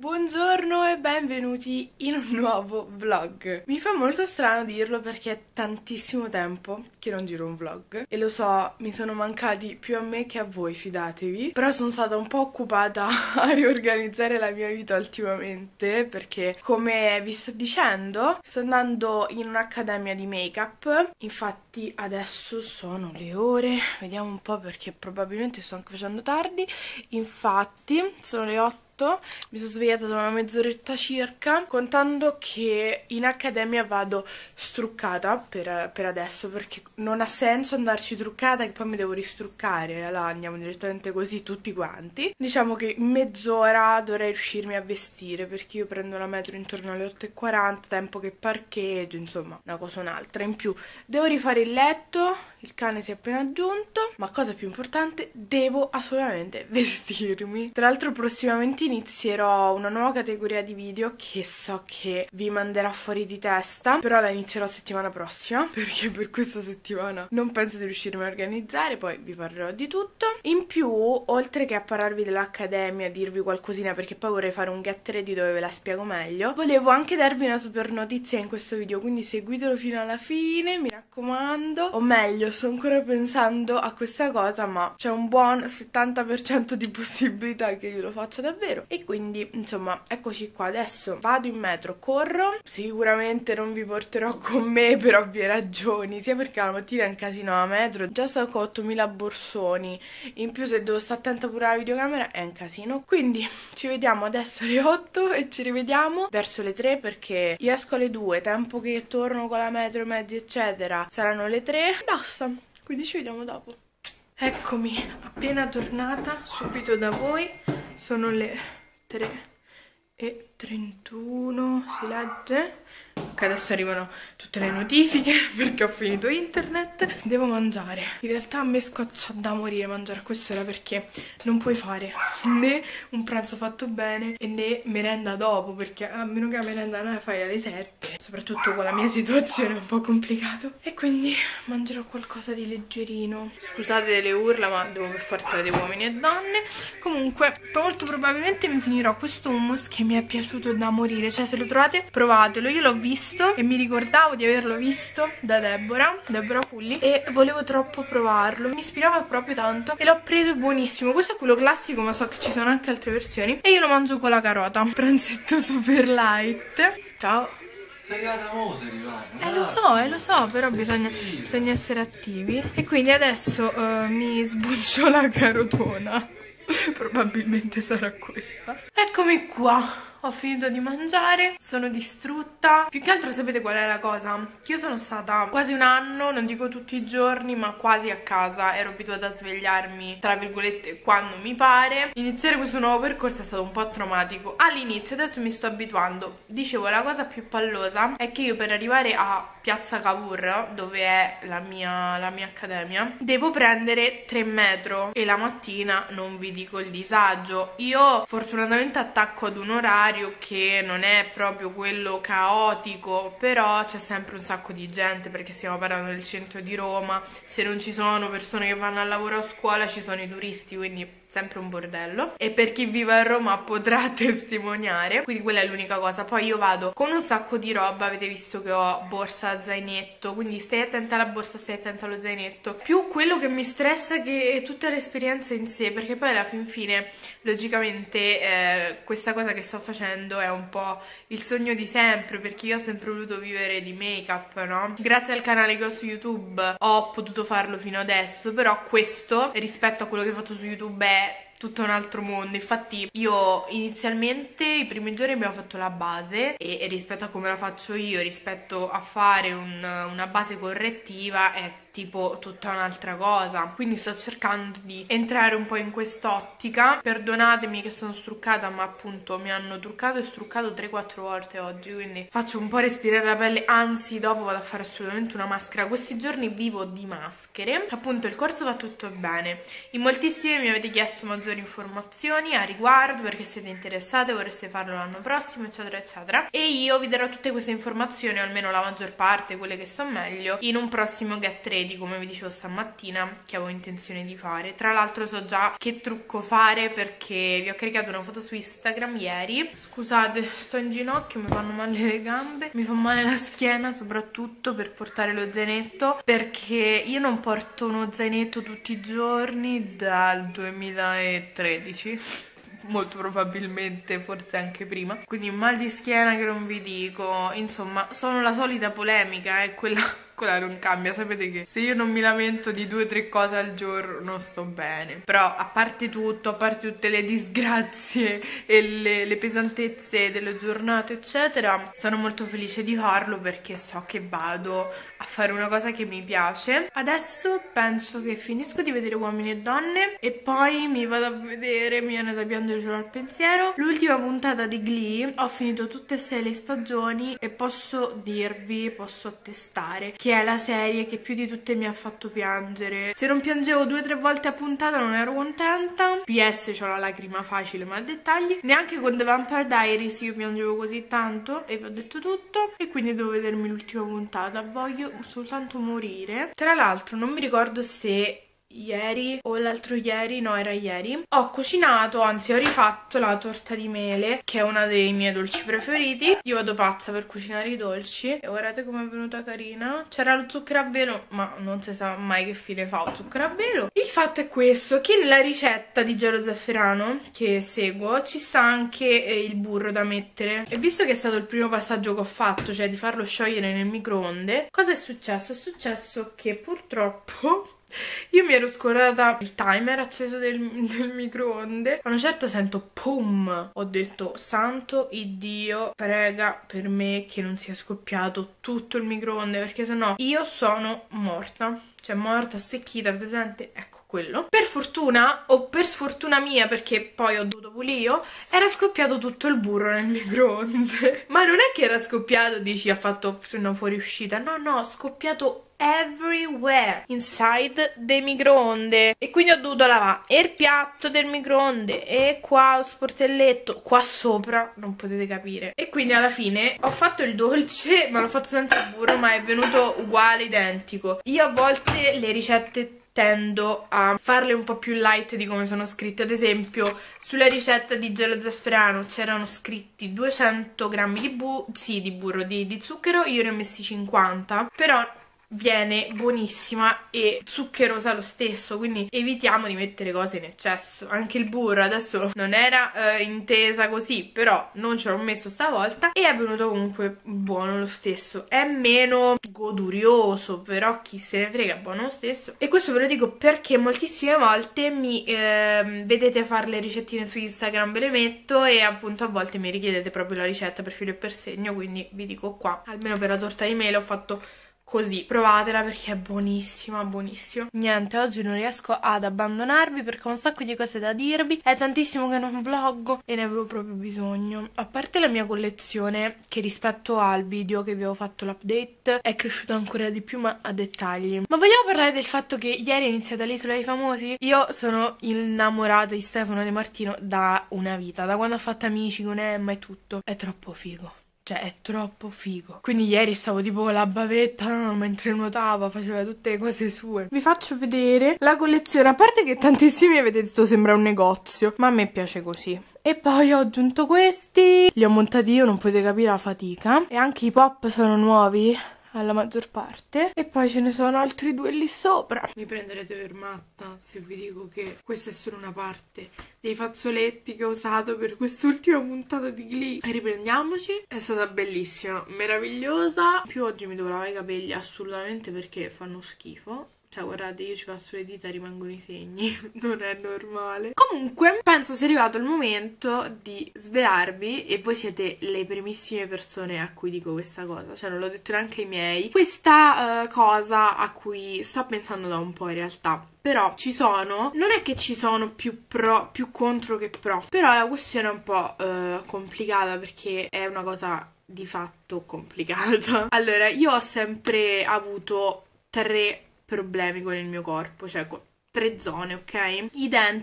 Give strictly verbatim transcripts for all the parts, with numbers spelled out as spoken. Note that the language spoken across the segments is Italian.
Buongiorno e benvenuti in un nuovo vlog. Mi fa molto strano dirlo perché è tantissimo tempo che non giro un vlog e lo so, mi sono mancati più a me che a voi, fidatevi. Però sono stata un po' occupata a riorganizzare la mia vita ultimamente perché, come vi sto dicendo, sto andando in un'accademia di make-up. Infatti adesso sono le ore, vediamo un po' perché probabilmente sto anche facendo tardi. Infatti sono le otto. Mi sono svegliata da una mezz'oretta circa, contando che in accademia vado struccata per, per adesso, perché non ha senso andarci truccata che poi mi devo ristruccare. Allora andiamo direttamente così tutti quanti. Diciamo che in mezz'ora dovrei riuscirmi a vestire, perché io prendo la metro intorno alle otto e quaranta, tempo che parcheggio, insomma una cosa o un'altra. In più devo rifare il letto, il cane si è appena aggiunto, ma cosa più importante, devo assolutamente vestirmi. Tra l'altro prossimamente inizierò una nuova categoria di video che so che vi manderà fuori di testa, però la inizierò settimana prossima, perché per questa settimana non penso di riuscirmi a organizzare, poi vi parlerò di tutto. In più, oltre che a parlarvi dell'accademia, dirvi qualcosina, perché poi vorrei fare un get ready dove ve la spiego meglio, volevo anche darvi una super notizia in questo video, quindi seguitelo fino alla fine, mi raccomando. O meglio, sto ancora pensando a questa cosa, ma c'è un buon settanta per cento di possibilità che io lo faccia davvero. E quindi insomma eccoci qua. Adesso vado in metro, corro. Sicuramente non vi porterò con me per ovvie ragioni, sia perché la mattina è un casino la metro, già sto con ottomila borsoni, in più se devo stare attenta pure alla videocamera è un casino. Quindi ci vediamo adesso alle otto e ci rivediamo verso le tre, perché io esco alle due, tempo che torno con la metro e mezzi eccetera saranno le tre, basta, quindi ci vediamo dopo. Eccomi appena tornata subito da voi, sono le tre e trentuno, si legge. Ok, adesso arrivano tutte le notifiche perché ho finito internet. Devo mangiare. In realtà a me scoccia da morire mangiare a quest'ora, perché non puoi fare né un pranzo fatto bene e né merenda dopo, perché a meno che la merenda non la fai alle sette, soprattutto con la mia situazione è un po' complicato, e quindi mangerò qualcosa di leggerino. Scusate delle urla, ma devo per forza vedere uomini e donne. Comunque molto probabilmente mi finirò questo hummus che mi è piaciuto da morire, cioè se lo trovate provatelo. Io l'ho visto e mi ricordavo di averlo visto da Deborah, Deborah Fulli, e volevo troppo provarlo, mi ispirava proprio tanto e l'ho preso, è buonissimo. Questo è quello classico, ma so che ci sono anche altre versioni, e io lo mangio con la carota. Pranzetto super light. Ciao. Sei arrivata mo, sei arrivata. Eh lo so, eh lo so, però bisogna, bisogna essere attivi. E quindi adesso uh, mi sbuccio la carotona. Probabilmente sarà questa. Eccomi qua. Ho finito di mangiare, sono distrutta. Più che altro sapete qual è la cosa? Che io sono stata quasi un anno, non dico tutti i giorni, ma quasi a casa. Ero abituata a svegliarmi, tra virgolette, quando mi pare. Iniziare questo nuovo percorso è stato un po' traumatico all'inizio, adesso mi sto abituando. Dicevo, la cosa più pallosa è che io per arrivare a Piazza Cavour, dove è la mia, la mia accademia, devo prendere tre metro e la mattina non vi dico il disagio. Io fortunatamente attacco ad un orario che non è proprio quello caotico, però c'è sempre un sacco di gente, perché stiamo parlando del centro di Roma. Se non ci sono persone che vanno al lavoro o a scuola, ci sono i turisti, quindi sempre un bordello, e per chi vive a Roma potrà testimoniare, quindi quella è l'unica cosa. Poi io vado con un sacco di roba, avete visto che ho borsa, zainetto, quindi stai attenta alla borsa, stai attenta allo zainetto. Più quello che mi stressa che è tutta l'esperienza in sé, perché poi alla fin fine logicamente eh, questa cosa che sto facendo è un po' il sogno di sempre, perché io ho sempre voluto vivere di make up, no? Grazie al canale che ho su YouTube ho potuto farlo fino adesso, però questo rispetto a quello che ho fatto su YouTube è tutto un altro mondo. Infatti io inizialmente i primi giorni abbiamo fatto la base e, e rispetto a come la faccio io, rispetto a fare un, una base correttiva, è tipo tutta un'altra cosa. Quindi sto cercando di entrare un po' in quest'ottica. Perdonatemi che sono struccata, ma appunto mi hanno truccato e struccato tre quattro volte oggi, quindi faccio un po' respirare la pelle. Anzi, dopo vado a fare assolutamente una maschera. Questi giorni vivo di maschere. Appunto il corso va tutto bene. In moltissimi mi avete chiesto maggiori informazioni a riguardo, perché siete interessate, vorreste farlo l'anno prossimo eccetera eccetera, e io vi darò tutte queste informazioni, o almeno la maggior parte, quelle che so meglio, in un prossimo get ready ready, come vi dicevo stamattina, che avevo intenzione di fare. Tra l'altro so già che trucco fare perché vi ho caricato una foto su Instagram ieri. Scusate, sto in ginocchio, mi fanno male le gambe, mi fa male la schiena soprattutto per portare lo zainetto, perché io non porto uno zainetto tutti i giorni dal duemilatredici, molto probabilmente, forse anche prima, quindi mal di schiena che non vi dico. Insomma, sono la solita polemica, eh, quella, quella non cambia. Sapete che se io non mi lamento di due o tre cose al giorno non sto bene. Però a parte tutto, a parte tutte le disgrazie e le, le pesantezze delle giornate eccetera, sono molto felice di farlo perché so che vado a fare una cosa che mi piace. Adesso penso che finisco di vedere Uomini e Donne e poi mi vado a vedere, mi viene da piangere solo al pensiero, l'ultima puntata di Glee. Ho finito tutte e sei le stagioni e posso dirvi, posso attestare che è la serie che più di tutte mi ha fatto piangere. Se non piangevo due o tre volte a puntata non ero contenta. P S c'ho la lacrima facile ma a dettagli. Neanche con The Vampire Diaries io piangevo così tanto e vi ho detto tutto, e quindi devo vedermi l'ultima puntata. Voglio soltanto morire. Tra l'altro non mi ricordo se ieri o l'altro ieri, no era ieri, ho cucinato, anzi ho rifatto la torta di mele, che è uno dei miei dolci preferiti. Io vado pazza per cucinare i dolci e guardate come è venuta carina. C'era lo zucchero a velo, ma non si sa mai che fine fa lo zucchero a velo. Il fatto è questo, che nella ricetta di gelo zafferano che seguo ci sta anche eh, il burro da mettere, e visto che è stato il primo passaggio che ho fatto, cioè di farlo sciogliere nel microonde, cosa è successo? È successo che purtroppo io mi ero scordata il timer acceso del, del microonde. A una certa sento pum, ho detto santo Iddio, prega per me che non sia scoppiato tutto il microonde, perché sennò io sono morta, cioè morta, stecchita, presente, ecco quello. Per fortuna o per sfortuna mia, perché poi ho dovuto pulire io, era scoppiato tutto il burro nel microonde. Ma non è che era scoppiato, dici ha fatto una fuoriuscita, no no, scoppiato everywhere inside the microonde, e quindi ho dovuto lavare il piatto del microonde e qua lo sportelletto qua sopra, non potete capire. E quindi alla fine ho fatto il dolce, ma l'ho fatto senza burro, ma è venuto uguale, identico. Io a volte le ricette tendo a farle un po' più light di come sono scritte. Ad esempio sulla ricetta di gelo zafferano c'erano scritti duecento grammi di, bu sì, di burro, di, di zucchero, io ne ho messi cinquanta, però viene buonissima e zuccherosa lo stesso, quindi evitiamo di mettere cose in eccesso. Anche il burro adesso non era eh, intesa così, però non ce l'ho messo stavolta e è venuto comunque buono lo stesso. È meno godurioso, però chi se ne frega, buono lo stesso. E questo ve lo dico perché moltissime volte mi eh, vedete fare le ricettine su Instagram, ve le metto e appunto a volte mi richiedete proprio la ricetta per filo e per segno, quindi vi dico qua, almeno per la torta di mele ho fatto così, provatela perché è buonissima, buonissima. Niente, oggi non riesco ad abbandonarvi perché ho un sacco di cose da dirvi, è tantissimo che non vloggo e ne avevo proprio bisogno. A parte la mia collezione, che rispetto al video che vi avevo fatto l'update è cresciuta ancora di più, ma a dettagli. Ma vogliamo parlare del fatto che ieri è iniziata l'Isola dei Famosi? Io sono innamorata di Stefano De Martino da una vita, da quando ha fatto Amici con Emma e tutto. È troppo figo. Cioè è troppo figo. Quindi ieri stavo tipo con la bavetta mentre nuotava, faceva tutte le cose sue. Vi faccio vedere la collezione. A parte che tantissimi avete detto sembra un negozio, ma a me piace così. E poi ho aggiunto questi, li ho montati io, non potete capire la fatica. E anche i pop sono nuovi alla maggior parte, e poi ce ne sono altri due lì sopra. Mi prenderete per matta se vi dico che questa è solo una parte dei fazzoletti che ho usato per quest'ultima puntata di Glee. Riprendiamoci, è stata bellissima, meravigliosa. Più oggi mi devo lavare i capelli assolutamente perché fanno schifo. Cioè guardate, io ci passo le dita e rimangono i segni, non è normale. Comunque penso sia arrivato il momento di svelarvi, e voi siete le primissime persone a cui dico questa cosa, cioè non l'ho detto neanche ai miei, questa uh, cosa a cui sto pensando da un po' in realtà. Però ci sono, non è che ci sono più pro, più contro che pro, però la questione è un po' uh, complicata perché è una cosa di fatto complicata. Allora, io ho sempre avuto tre problemi con il mio corpo, cioè con tre zone, ok? I denti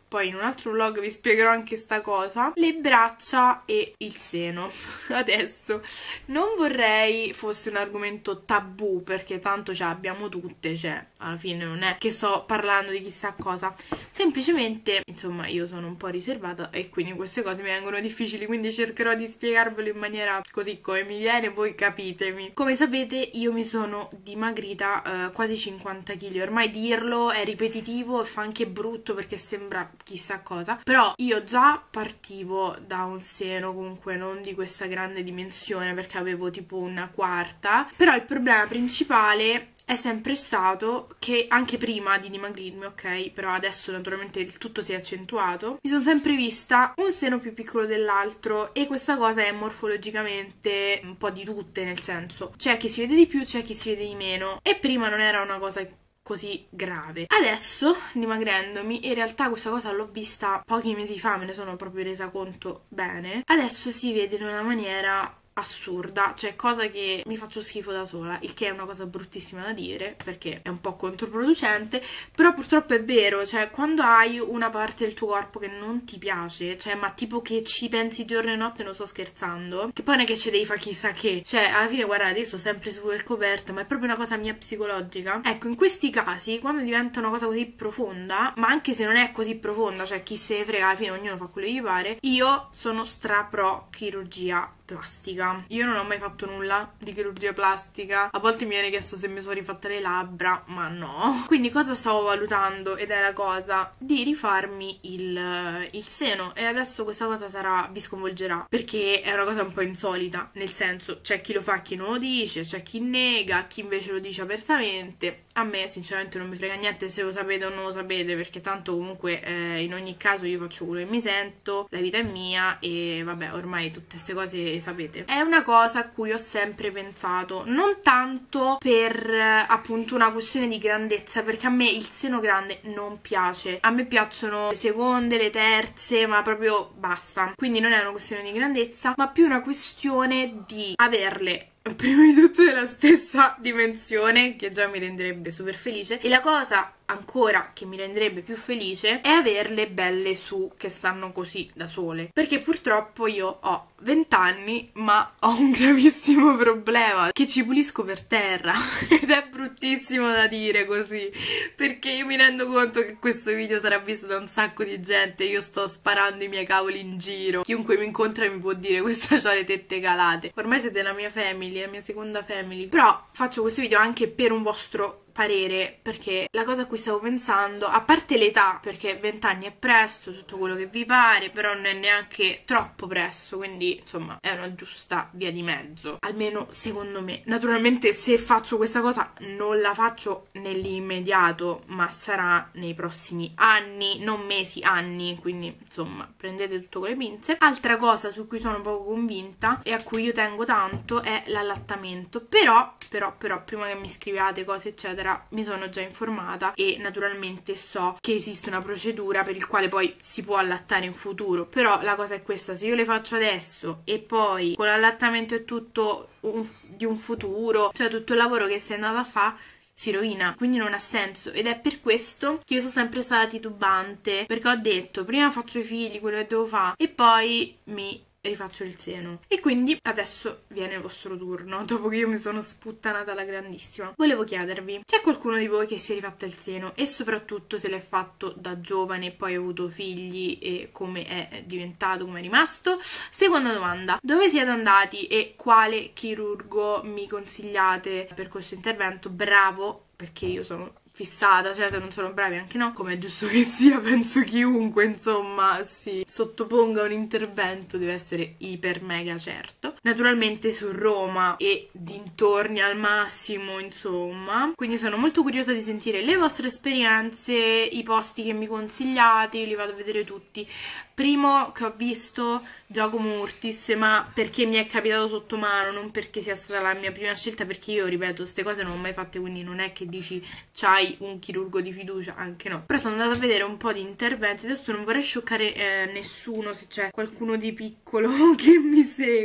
poi in un altro vlog vi spiegherò anche sta cosa, le braccia e il seno. Adesso non vorrei fosse un argomento tabù, perché tanto ce l'abbiamo tutte, cioè alla fine non è che sto parlando di chissà cosa, semplicemente insomma io sono un po' riservata e quindi queste cose mi vengono difficili, quindi cercherò di spiegarvelo in maniera così come mi viene, voi capitemi. Come sapete io mi sono dimagrita eh, quasi cinquanta chili, ormai dirlo è ripetitivo e fa anche brutto perché sembra chissà cosa, però io già partivo da un seno comunque non di questa grande dimensione perché avevo tipo una quarta, però il problema principale è sempre stato che anche prima di dimagrirmi, ok, però adesso naturalmente il tutto si è accentuato, mi sono sempre vista un seno più piccolo dell'altro e questa cosa è morfologicamente un po' di tutte, nel senso c'è chi si vede di più, c'è chi si vede di meno e prima non era una cosa così grave. Adesso, dimagrendomi, in realtà questa cosa l'ho vista pochi mesi fa, me ne sono proprio resa conto bene, adesso si vede in una maniera assurda, cioè cosa che mi faccio schifo da sola, il che è una cosa bruttissima da dire perché è un po' controproducente, però purtroppo è vero, cioè quando hai una parte del tuo corpo che non ti piace, cioè ma tipo che ci pensi giorno e notte, non sto scherzando, che poi non è che ci devi fare chissà che, cioè alla fine guardate io sto sempre super coperta, ma è proprio una cosa mia psicologica. Ecco, in questi casi quando diventa una cosa così profonda, ma anche se non è così profonda, cioè chi se ne frega, alla fine ognuno fa quello che gli pare, io sono stra pro chirurgia plastica. Io non ho mai fatto nulla di chirurgia plastica, a volte mi viene chiesto se mi sono rifatta le labbra, ma no. Quindi cosa stavo valutando, ed è la cosa di rifarmi il, il seno, e adesso questa cosa sarà, vi sconvolgerà perché è una cosa un po' insolita, nel senso c'è chi lo fa, chi non lo dice, c'è chi nega, chi invece lo dice apertamente. A me sinceramente non mi frega niente se lo sapete o non lo sapete, perché tanto comunque eh, in ogni caso io faccio quello che mi sento, la vita è mia e vabbè, ormai tutte queste cose sapete. È una cosa a cui ho sempre pensato, non tanto per eh, appunto una questione di grandezza, perché a me il seno grande non piace, a me piacciono le seconde, le terze, ma proprio basta, quindi non è una questione di grandezza, ma più una questione di averle prima di tutto della stessa dimensione, che già mi renderebbe super felice, e la cosa ancora che mi renderebbe più felice è averle belle su, che stanno così da sole, perché purtroppo io ho venti anni ma ho un gravissimo problema, che ci pulisco per terra ed è bruttissimo da dire così, perché io mi rendo conto che questo video sarà visto da un sacco di gente, io sto sparando i miei cavoli in giro, chiunque mi incontra mi può dire questa c'ha le tette calate, ormai siete la mia family, la mia seconda family, però faccio questo video anche per un vostro parere, perché la cosa a cui stavo pensando, a parte l'età, perché venti anni è presto, tutto quello che vi pare, però non è neanche troppo presto, quindi insomma è una giusta via di mezzo, almeno secondo me. Naturalmente se faccio questa cosa non la faccio nell'immediato, ma sarà nei prossimi anni, non mesi, anni, quindi insomma prendete tutto con le pinze. Altra cosa su cui sono poco convinta e a cui io tengo tanto è l'allattamento, però però però prima che mi scriviate cose eccetera mi sono già informata e naturalmente so che esiste una procedura per il quale poi si può allattare in futuro, però la cosa è questa: se io le faccio adesso e poi con l'allattamento è tutto un, di un futuro, cioè tutto il lavoro che sei andata a fare si rovina, quindi non ha senso, ed è per questo che io sono sempre stata titubante, perché ho detto prima faccio i figli, quello che devo fare, e poi mi rifaccio il seno. E quindi adesso viene il vostro turno, dopo che io mi sono sputtanata alla grandissima. Volevo chiedervi, c'è qualcuno di voi che si è rifatto il seno, e soprattutto se l'è fatto da giovane e poi ha avuto figli e come è diventato, come è rimasto? Seconda domanda, dove siete andati e quale chirurgo mi consigliate per questo intervento? Bravo, perché io sono fissata, cioè se non sono bravi anche no, come è giusto che sia, penso chiunque insomma si sottoponga a un intervento deve essere iper mega certo. Naturalmente su Roma e dintorni al massimo, insomma, quindi sono molto curiosa di sentire le vostre esperienze, i posti che mi consigliate, io li vado a vedere tutti. Primo che ho visto Giacomo Murtis, ma perché mi è capitato sotto mano, non perché sia stata la mia prima scelta, perché io, ripeto, queste cose non ho mai fatte, quindi non è che dici c'hai un chirurgo di fiducia, anche no. Però sono andata a vedere un po' di interventi, adesso non vorrei scioccare eh, nessuno, se c'è qualcuno di piccolo che mi segue,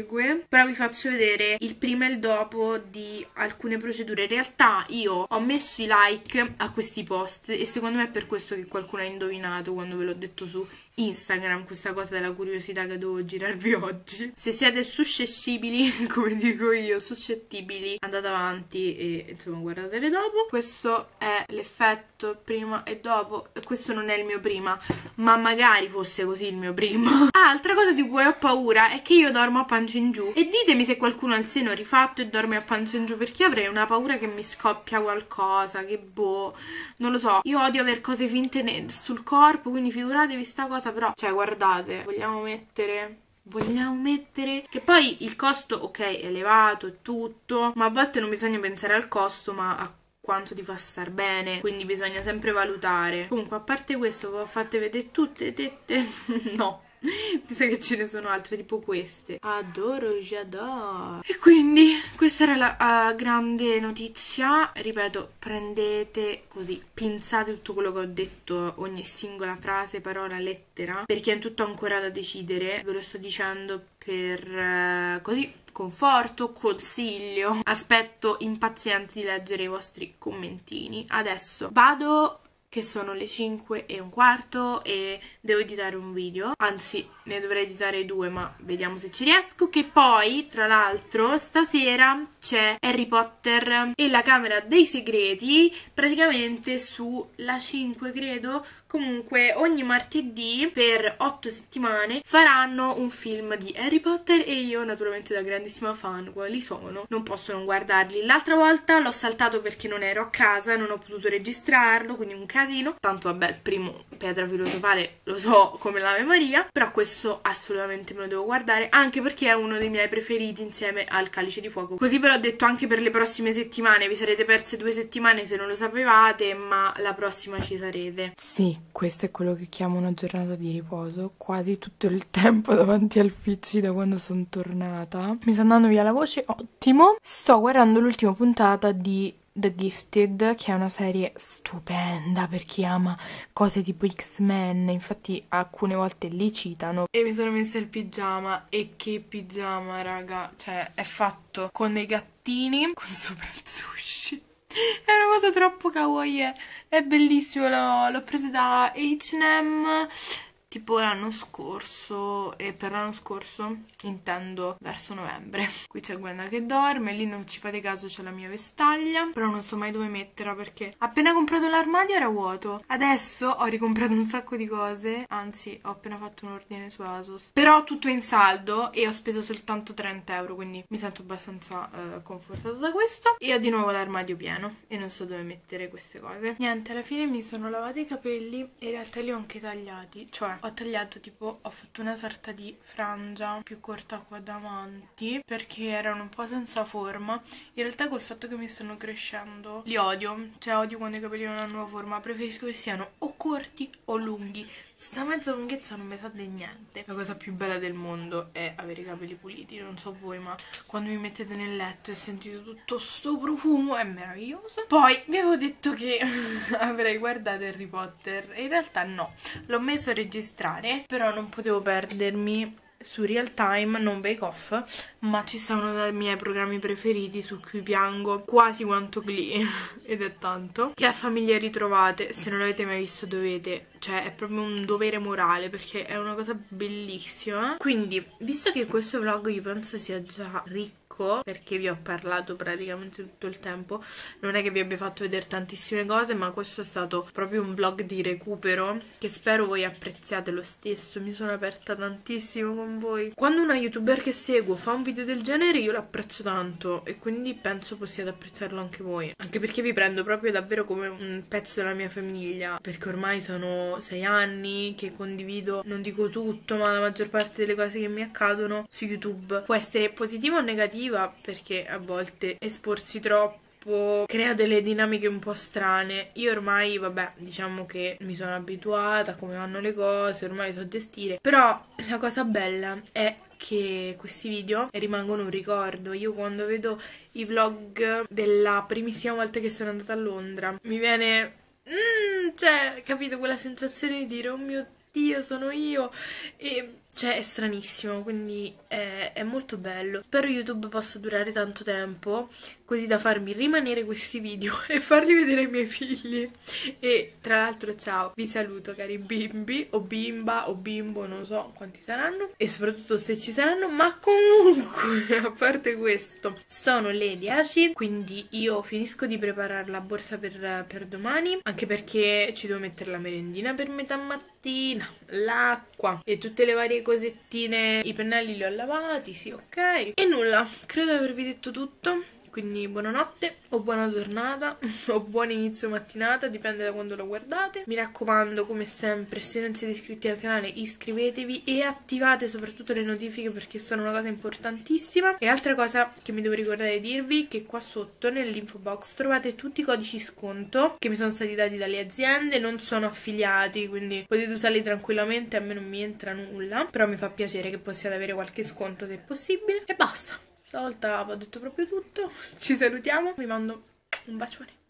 però vi faccio vedere il prima e il dopo di alcune procedure. In realtà io ho messo i like a questi post e secondo me è per questo che qualcuno ha indovinato quando ve l'ho detto su Instagram, questa cosa della curiosità che devo girarvi oggi. Se siete suscettibili, come dico io, suscettibili, andate avanti e insomma guardatele dopo. Questo è l'effetto prima e dopo, e questo non è il mio prima, ma magari fosse così il mio prima. Ah, altra cosa di cui ho paura è che io dormo a pancia in giù, e ditemi se qualcuno ha il seno rifatto e dorme a pancia in giù, perché io avrei una paura che mi scoppia qualcosa, che boh, non lo so. Io odio aver cose finte sul corpo, quindi figuratevi sta cosa. Però, cioè, guardate, vogliamo mettere... Vogliamo mettere... Che poi il costo, ok, è elevato e tutto, ma a volte non bisogna pensare al costo, ma a quanto ti fa star bene, quindi bisogna sempre valutare. Comunque, a parte questo, vi ho fatte vedere tutte le tette? No. Mi sa che ce ne sono altre tipo queste. Adoro, j'adore. E quindi questa era la uh, grande notizia. Ripeto, prendete così, pinzate tutto quello che ho detto, ogni singola frase, parola, lettera, perché è tutto ancora da decidere. Ve lo sto dicendo per uh, così conforto, consiglio. Aspetto impaziente di leggere i vostri commentini. Adesso vado, che sono le cinque e un quarto e devo editare un video, anzi ne dovrei editare due, ma vediamo se ci riesco. Che poi, tra l'altro, stasera c'è Harry Potter e la Camera dei Segreti, praticamente sulla cinque credo. Comunque ogni martedì per otto settimane faranno un film di Harry Potter e io, naturalmente da grandissima fan, quali sono, non posso non guardarli. L'altra volta l'ho saltato perché non ero a casa, non ho potuto registrarlo, quindi un casino. Tanto vabbè, il primo Pietra Filosofale lo so come l'Ave Maria, però questo assolutamente me lo devo guardare, anche perché è uno dei miei preferiti insieme al Calice di Fuoco. Così ve l'ho detto anche per le prossime settimane, vi sarete perse due settimane se non lo sapevate, ma la prossima ci sarete. Sì, questo è quello che chiamo una giornata di riposo, quasi tutto il tempo davanti al P C da quando sono tornata. Mi sta andando via la voce, ottimo. Sto guardando l'ultima puntata di The Gifted, che è una serie stupenda per chi ama cose tipo X-Men, infatti alcune volte li citano. E mi sono messa il pigiama, e che pigiama, raga, cioè è fatto con dei gattini con sopra il sushi. È una cosa troppo kawaii, è bellissimo, l'ho preso da H and M tipo l'anno scorso, e per l'anno scorso intendo verso novembre. Qui c'è Gwenda che dorme, lì non ci fate caso c'è la mia vestaglia, però non so mai dove metterla perché appena comprato l'armadio era vuoto. Adesso ho ricomprato un sacco di cose, anzi ho appena fatto un ordine su ASOS, però tutto in saldo e ho speso soltanto trenta euro, quindi mi sento abbastanza uh, confortata da questo. E ho di nuovo l'armadio pieno e non so dove mettere queste cose. Niente, alla fine mi sono lavati i capelli e in realtà li ho anche tagliati, cioè ho tagliato tipo, ho fatto una sorta di frangia più corta qua davanti perché erano un po' senza forma. In realtà col fatto che mi stanno crescendo li odio, cioè odio quando i capelli non hanno forma, preferisco che siano o corti o lunghi. Sta mezza lunghezza non mi sa di niente. La cosa più bella del mondo è avere i capelli puliti, non so voi, ma quando vi mettete nel letto e sentite tutto sto profumo è meraviglioso. Poi vi avevo detto che avrei guardato Harry Potter e in realtà no, l'ho messo a registrare, però non potevo perdermi su Real Time, non Bake Off, ma ci sta uno dei miei programmi preferiti su cui piango quasi quanto Glee ed è tanto, che è Famiglie Ritrovate. Se non l'avete mai visto dovete, cioè è proprio un dovere morale perché è una cosa bellissima. Quindi, visto che questo vlog io penso sia già ricco perché vi ho parlato praticamente tutto il tempo, non è che vi abbia fatto vedere tantissime cose, ma questo è stato proprio un vlog di recupero che spero voi apprezziate lo stesso. Mi sono aperta tantissimo con voi. Quando una youtuber che seguo fa un video del genere io lo apprezzo tanto e quindi penso possiate apprezzarlo anche voi, anche perché vi prendo proprio davvero come un pezzo della mia famiglia, perché ormai sono sei anni che condivido, non dico tutto, ma la maggior parte delle cose che mi accadono su YouTube. Può essere positiva o negativa perché a volte esporsi troppo crea delle dinamiche un po' strane. Io ormai, vabbè, diciamo che mi sono abituata a come vanno le cose, ormai so gestire, però la cosa bella è che questi video rimangono un ricordo. Io quando vedo i vlog della primissima volta che sono andata a Londra mi viene, mm, cioè, capito, quella sensazione di dire oh mio Dio, sono io, e cioè è stranissimo, quindi è, è molto bello. Spero YouTube possa durare tanto tempo, così da farmi rimanere questi video e farli vedere ai miei figli. E tra l'altro ciao, vi saluto cari bimbi o bimba o bimbo, non so quanti saranno e soprattutto se ci saranno, ma comunque a parte questo sono le dieci, quindi io finisco di preparare la borsa per, per domani, anche perché ci devo mettere la merendina per metà mattina, l'acqua e tutte le varie cosettine. I pennelli li ho lavati, sì, ok, e nulla, credo di avervi detto tutto. Quindi buonanotte o buona giornata o buon inizio mattinata, dipende da quando lo guardate. Mi raccomando, come sempre, se non siete iscritti al canale iscrivetevi e attivate soprattutto le notifiche perché sono una cosa importantissima. E altra cosa che mi devo ricordare di dirvi, che qua sotto nell'info box trovate tutti i codici sconto che mi sono stati dati dalle aziende, non sono affiliati, quindi potete usarli tranquillamente, a me non mi entra nulla, però mi fa piacere che possiate avere qualche sconto se è possibile. E basta. Stavolta ho detto proprio tutto, ci salutiamo, vi mando un bacione.